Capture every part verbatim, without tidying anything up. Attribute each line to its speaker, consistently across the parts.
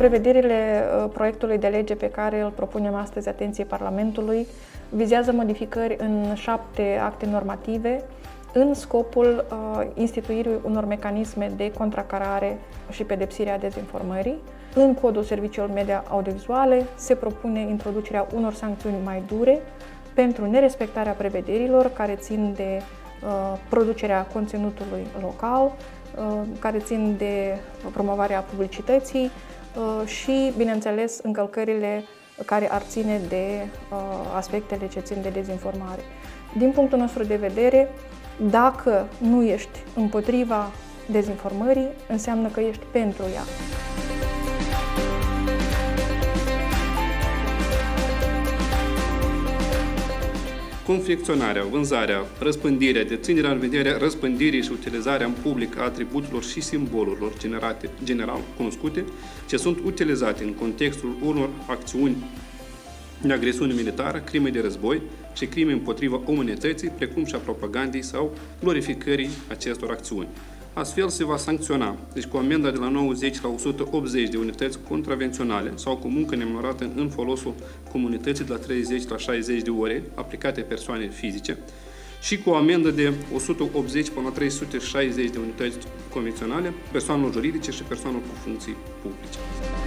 Speaker 1: Prevederile proiectului de lege pe care îl propunem astăzi atenției Parlamentului vizează modificări în șapte acte normative în scopul uh, instituirii unor mecanisme de contracarare și pedepsire a dezinformării. În Codul Serviciilor Media Audiovizuale se propune introducerea unor sancțiuni mai dure pentru nerespectarea prevederilor care țin de uh, producerea conținutului local, uh, care țin de promovarea publicității uh, și, bineînțeles, încălcările care ar ține de uh, aspectele ce țin de dezinformare. Din punctul nostru de vedere, dacă nu ești împotriva dezinformării, înseamnă că ești pentru ea.
Speaker 2: Confecționarea, vânzarea, răspândirea, deținerea în vedere răspândirii și utilizarea în public a atributelor și simbolurilor generate, general cunoscute, ce sunt utilizate în contextul unor acțiuni de agresiune militară, crime de război și crime împotriva umanității, precum și a propagandei sau glorificării acestor acțiuni. Astfel se va sancționa, deci cu amenda de la nouăzeci la o sută optzeci de unități contravenționale sau cu muncă nemănorată în folosul comunității de la treizeci la șaizeci de ore aplicate persoane fizice și cu o amendă de o sută optzeci până la trei sute șaizeci de unități convenționale persoanelor juridice și persoanelor cu funcții publice.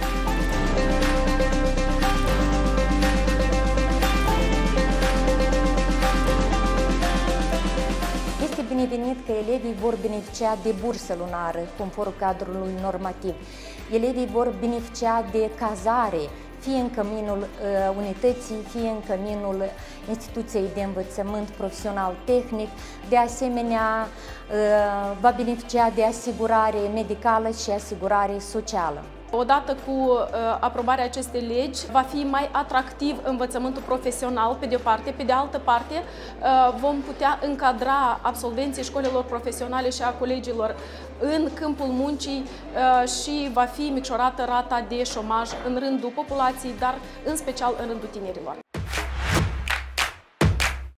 Speaker 3: Este binevenit că elevii vor beneficia de bursă lunară, conform cadrului normativ. Elevii vor beneficia de cazare, fie în căminul uh, unității, fie în căminul instituției de învățământ profesional-tehnic. De asemenea, uh, va beneficia de asigurare medicală și asigurare socială.
Speaker 4: Odată cu uh, aprobarea acestei legi, va fi mai atractiv învățământul profesional, pe de o parte, pe de altă parte, uh, vom putea încadra absolvenții școlilor profesionale și a colegilor în câmpul muncii uh, și va fi micșorată rata de șomaj în rândul populației, dar în special în rândul tinerilor.